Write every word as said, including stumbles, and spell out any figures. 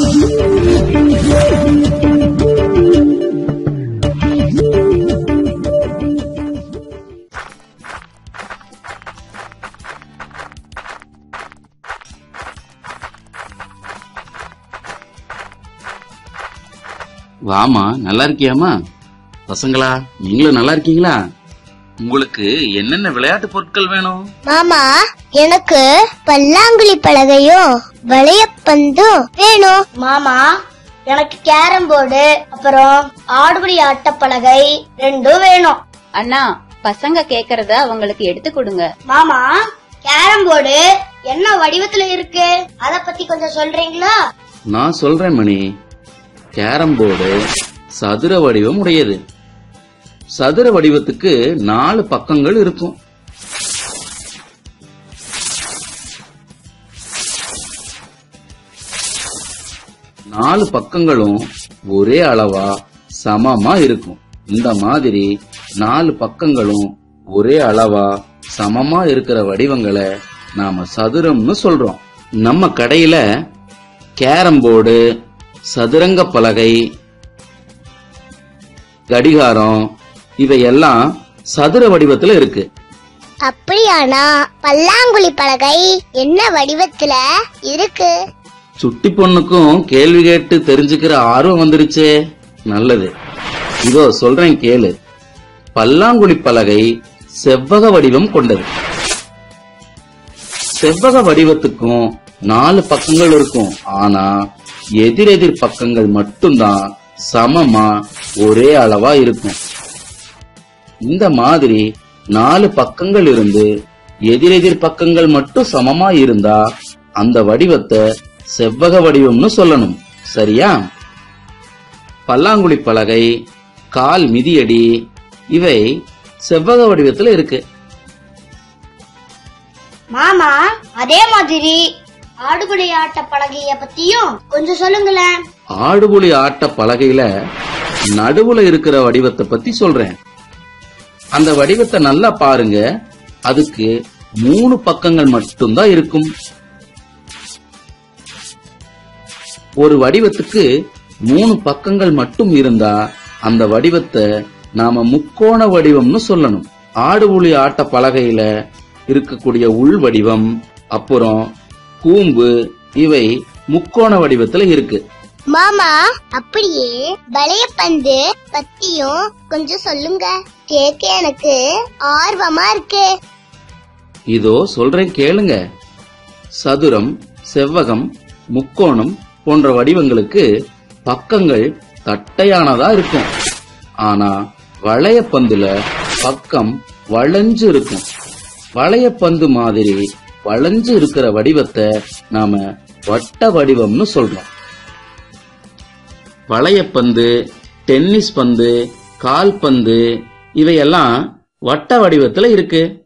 வாமா, நல்லா இருக்கியாமா? பசங்களா, நீங்களும் நல்லா இருக்கீங்களா? உங்களுக்கு என்னென்ன விளையாட்டு பொருட்கள் வேணும்? மாமா, எனக்கு பல்லாங்குழி பலகையும் வளையப்பந்தும் வேணும். மாமா, எனக்கு கேரம் போர்டு அப்புறம் ஆடுபுடி ஆட்ட பலகை ரெண்டும் வேணும். அண்ணா, பசங்க கேக்குறத அவங்களுக்கு எடுத்து கொடுங்க. மாமா, கேரம் போர்டு என்ன வடிவத்துல இருக்கு, அத பத்தி கொஞ்சம் சொல்றீங்களா? நான் சொல்றேன் மணி. கேரம் போர்டு சதுர வடிவம் உடையது. சதுர வடிவத்துக்கு நாலு பக்கங்கள் இருக்கும். நாலு பக்கங்களும் ஒரே அளவா சமமா இருக்கும். இந்த மாதிரி நாலு பக்கங்களும் ஒரே அளவா சமமா இருக்கிற வடிவங்களை நாம சதுரம்னு சொல்றோம். நம்ம கடையில கேரம் போர்டு, சதுரங்க பலகை, கடிகாரம் இவையெல்லாம் சதுர வடிவத்துல இருக்கு. அப்படியானா பல்லாங்குழி பலகை என்ன வடிவத்துல இருக்கு? சுட்டி பொண்ணுக்கும் கேள்வி கேட்டு தெரிஞ்சுக்கிற ஆர்வம் வந்துருச்சே, நல்லது. இதோ சொல்றேன் கேளு. பல்லாங்குழி பலகை செவ்வக வடிவம் கொண்டது. செவ்வக வடிவத்துக்கும் நாலு பக்கங்கள் இருக்கும். ஆனா எதிரெதிர் பக்கங்கள் மட்டும்தான் சமமா ஒரே அளவா இருக்கும். இந்த மாதிரி நாலு பக்கங்கள் இருந்து எதிரெதிர் பக்கங்கள் மட்டும் சமமா இருந்தா அந்த வடிவத்தை செவ்வக வடிவம்னு சொல்லணும். சரியா? பல்லாங்குழி பலகை, கால் மிதியடி இவை செவ்வக வடிவத்துல இருக்கு. மாமா, அதே மாதிரி ஆடுபுடி ஆட்ட பலகைய பத்தியும் கொஞ்சம் சொல்லுங்களேன். ஆடுபுலி ஆட்ட பலகையில நடுவுல இருக்கிற வடிவத்தை பத்தி சொல்றேன். அந்த வடிவத்தை நல்லா பாருங்க. அதுக்கு மூணு பக்கங்கள் மட்டும்தான் இருக்கும். ஒரு வடிவத்துக்கு மூணு பக்கங்கள் மட்டும் இருந்தா அந்த வடிவத்தை நாம முக்கோண வடிவம்னு சொல்லணும். ஆடுபுலி ஆட்ட பலகையில இருக்கக்கூடிய உள் வடிவம் அப்புறம் கூம்பு இவை முக்கோண வடிவத்துல இருக்கு. மாமா, அப்படியே வளையப்பந்து பத்தியும் கொஞ்சம் சொல்லுங்க. கேட்க எனக்கு ஆர்வமா இருக்கு. இதோ சொல்றேன் கேளுங்க. சதுரம், செவ்வகம், முக்கோணம் போன்ற வடிவங்களுக்கு பக்கங்கள் தட்டையானதா இருக்கும். ஆனா வளையப்பந்துல பக்கம் வளைஞ்சு இருக்கும். வளையப்பந்து மாதிரி வளைஞ்சு இருக்கிற வடிவத்தை நாம வட்ட வடிவம்னு சொல்றோம். வளையப்பந்து, டென்னிஸ் பந்து, கால்பந்து இவையெல்லாம் வட்ட வடிவத்துல இருக்கு.